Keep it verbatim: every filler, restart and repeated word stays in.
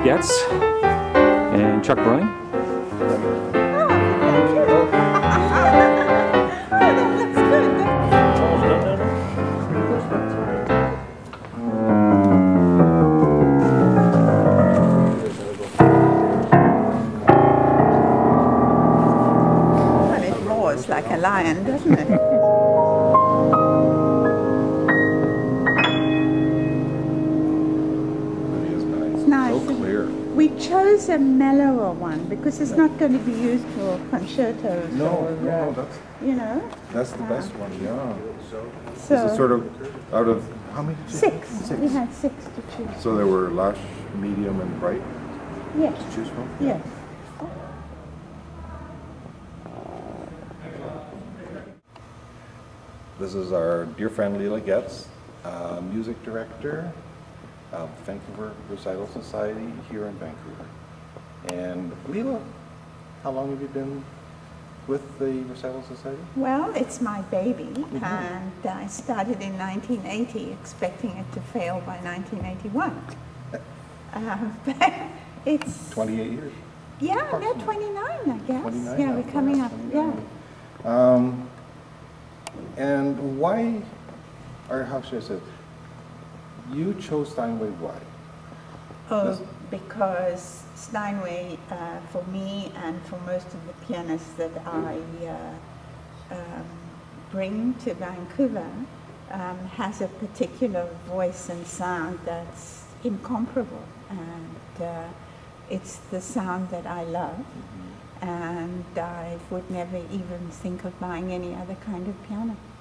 Getz and Chuck Browning. Well, it roars like a lion, doesn't it? We chose a mellower one because it's not going to be used for concertos. No, or, no, uh, that's you know. that's the uh, best one. Yeah. So Is it sort of out of how many? Did you six. Six. We had six to choose. So there were lush, medium, and bright Yes. to choose from. Yes. This is our dear friend Leila Getz, uh, music director of Vancouver Recital Society here in Vancouver. And Leila, how long have you been with the Recital Society? Well, it's my baby, Mm-hmm. and I started in nineteen eighty, expecting it to fail by nineteen eighty-one. um, but it's twenty-eight years. Yeah, no, twenty-nine, I guess. twenty-nine yeah, now, we're coming up. Yeah. Um, and why, or how should I say, it? You chose Steinway, why? Oh, Yes. because Steinway, uh, for me and for most of the pianists that I uh, um, bring to Vancouver, um, has a particular voice and sound that's incomparable. And uh, it's the sound that I love. Mm-hmm. And I would never even think of buying any other kind of piano.